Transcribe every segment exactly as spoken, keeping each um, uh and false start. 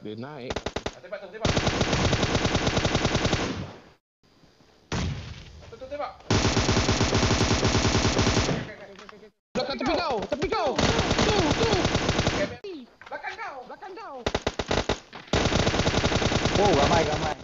Dia naik. Tembak tu, tembak. Tu tu tembak. Belakang tepi kau, tepi kau. Tu, tu. Belakang kau, belakang kau. Oh, ramai ramai.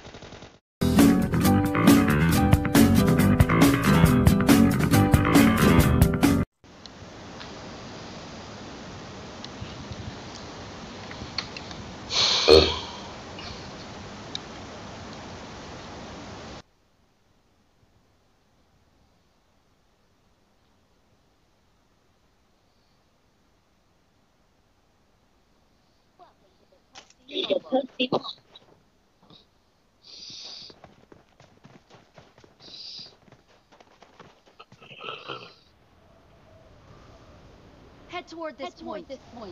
Head toward this Head point. This point.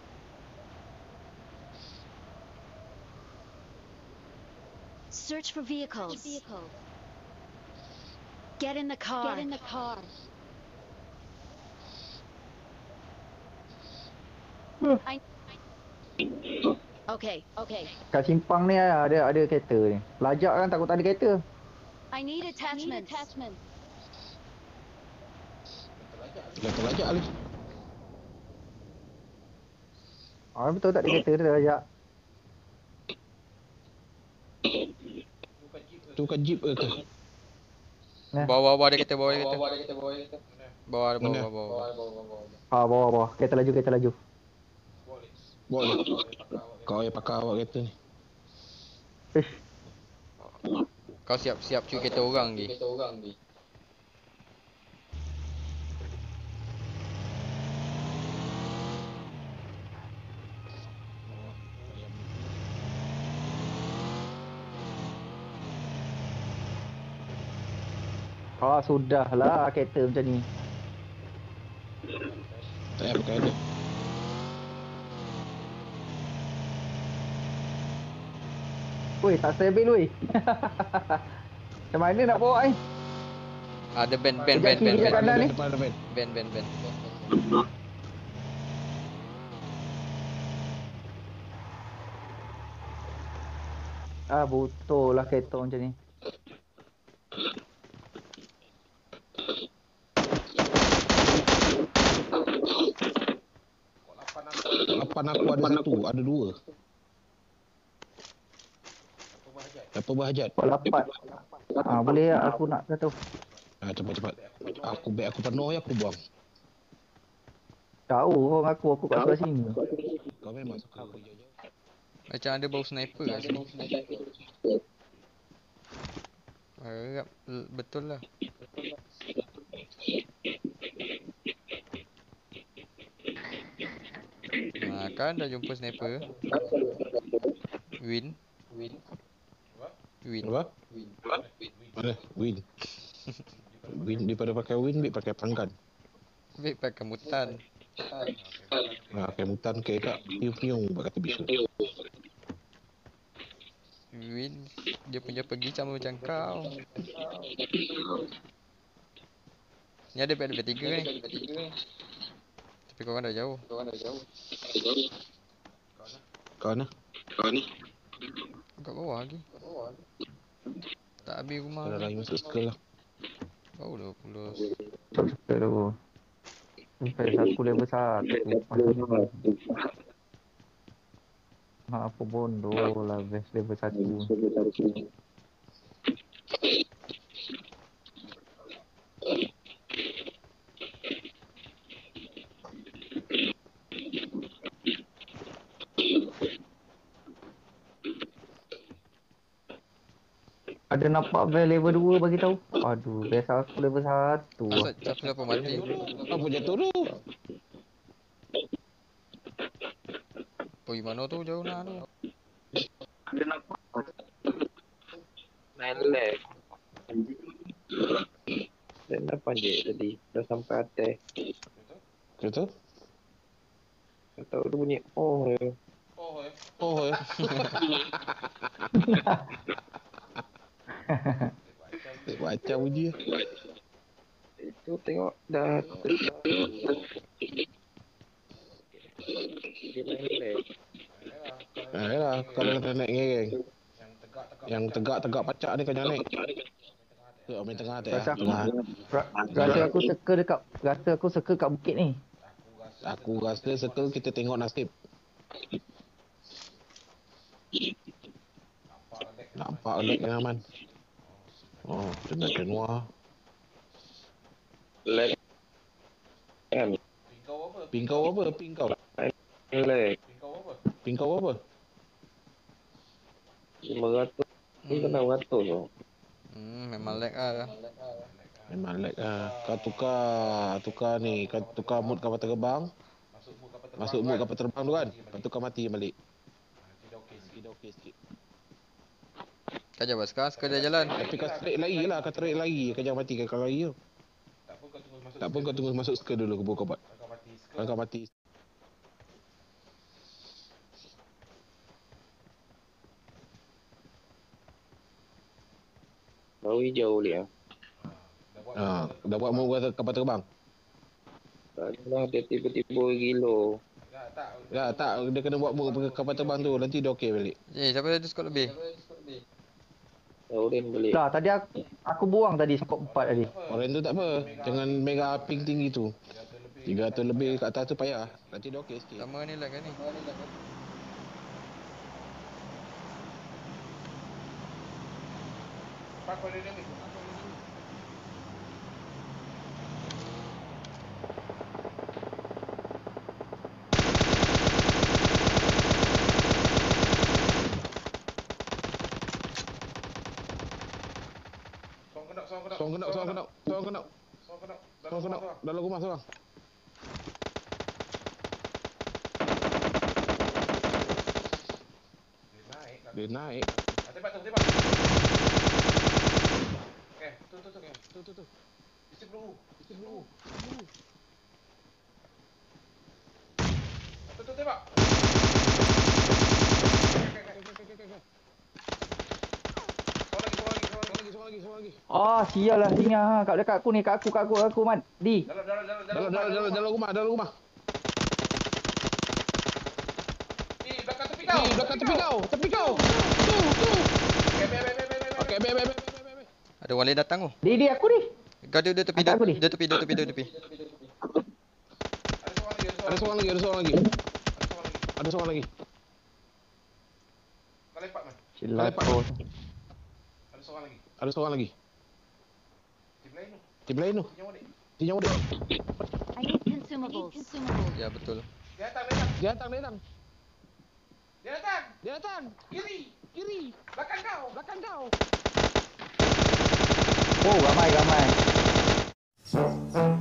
Search for vehicles. vehicles. Get in the car. Get in the car. Hmm. I... Okay, okay. Kat simpang ni ada ada kereta ni. Lajak kan takut tak ada kereta. I need attachment. attachment. Dah terlajak ni. Ah, betul tak ada kereta dia lajak. Tu kan jeep ke ke? Nah. Bawa bawa dia kereta, bawa dia kereta. Bawa dia kereta, bawa dia kereta. Bawa bawa Mana? bawa bawa. Ah, bawah bawah. Kereta laju, kereta laju. Boleh. Kau yang pakai awak kereta ni. Ish. Kau siap-siap cuci kereta orang ni. Kereta orang ni. Ah, sudahlah kereta macam ni. Tak payah pakai dia. Woi, tak stabil woi. Macam mana nak bawa ni? Ada band band Sekejap band kiri, band sekejap kanan ni. Depan depan. band band band. Ah, betul lah kereta macam ni. Lapan aku ada satu, ada dua. Apa bahajat? Buat lapat. Ah, boleh tak aku nak satu. Ah, cepat cepat. Aku beg aku penuh ya aku buang. Tahu orang aku, aku kat sebelah sini. Kau memang suka kerja jauh. Macam ada bau sniper kat sini. Harap betul lah. Nah, kan dah jumpa sniper. Win. Win. Win. Apa? Mana? Win. Win daripada pakai win, baik pakai panggan. Baik pakai mutan. Ah, pakai mutan ke kak. Piu-piu kata bisu. Win dia punya pergi sama macam kau. Ni ada P tiga ni. Tapi kau kan dah jauh. Kau kan dah jauh. Kau mana? Kau ni? Kat bawah lagi. Tak habis rumah. Dah lagi masuk sekolah lah. Baru dah puluh. Cepat tu. Sampai satu level satu. Ha, apa bodoh lah best level satu. Ada nampak best level dua bagi tahu. Aduh, best aku level satu. Asal siapa-siapa mati. Apa jatuh tu? Pergi mana tu jauh nak tu. Ada nampak. Main lag. Dan dah panjang tadi. Dah sampai atas. Betul? Tak tahu tu bunyi oh ya. Oh, eh. Oh, eh. Baca bunyi. Itu tengok dah. Dia main lag. Ah, yalah. kalau nak naik geng. Yang tegak-tegak. Yang tegak-tegak pacak ni kau jangan naik. Tu main tengah tu ya. Rasa aku, Tengah. ra- rasa aku teka dekat, rasa aku seka kat bukit ni. Aku rasa. Aku rasa circle kita tengok nasib. Nampak Nampak lek. lag yang aman. Oh, kena keluar. Lag. Kan? Pingkau apa? Pingkau apa? Pingkau. Lag. Pingkau apa? Pingkau apa? lima ratus. Ni kan enam ratus tu. Hmm, memang lag ah. Memang lag ah. Kau tukar, tukar ni, kau tukar mood kapal terbang, Masuk mood kapal terbang. masuk mood kapal terbang tu kan. Lepas tu kau mati balik. Tidak okey sikit. Tidak okey sikit. Kau jawab sekarang sekali jalan. Tapi kau straight lagi lah, kau straight lagi. Kau jangan mati kau lagi tu. Tak pun kau tunggu masuk. Tak pun kau tunggu masuk skill dulu ke kau buat. Kau mati. Kalau kau mati. Bau hijau boleh ah. Dah buat. Ha, dah buat mood kapal terbang. Tak adalah dia tiba-tiba gilo. Tak tak. Ya, tak, dia kena buat mood kapal terbang tu, nanti dia okey balik. Eh, siapa ada skor lebih? Oren boleh. Lah tadi aku, aku buang tadi skop empat tadi. Orang tu tak apa. Jangan mega ping tinggi tu. tiga ratus lebih kat atas tu payah. Nanti dia okey sikit. Sama ni lag kan ni. Pak kau dia ni. Song kena, song kena. Song kena, song kena, song kena. Song kena. Song kena. Dalam rumah seorang. Dia naik kan. Dia naik. Ah, tembak tu, tembak. Okey, tu tu tu. Tu tu tu. Isi peluru. Isi peluru. Tu tu tembak. Okey, okey, okey. Song lagi, song lagi, song lagi. Seorang lagi, seorang lagi. Ah, sial lah singa. Kat dekat aku ni, kat aku, kat aku, kat aku, Man. Di. Dalam, dalam, dalam, Dalam dalam dalam dalam rumah, dalam rumah. Eh, belakang tepi kau. Ni belakang tepi kau, tepi kau. Tu tu. Okey, be, be, be, be, be. Okey, be be be be be. Ada wali datang tu. Di, di aku ni. Kau dia dia tepi Angkat dia, aku ni. dia tepi dia tepi dia tepi. Ada seorang lagi, Ada ada seorang seorang lagi, ada seorang lagi. Ada seorang lagi. Ada seorang lagi. Kau lepak, man. Silat Lepak. kau. Ada seorang lagi. Ada seorang lagi. Tim lain tu. Tim lain tu. Tinjau adik. Dia nyawa dia. I need consumables. consumables. Ya betul. Dia datang, dia datang. Dia datang, dia datang. Dia datang. Dia datang. Kiri. Kiri. Belakang kau. Belakang kau. Oh, ramai, ramai.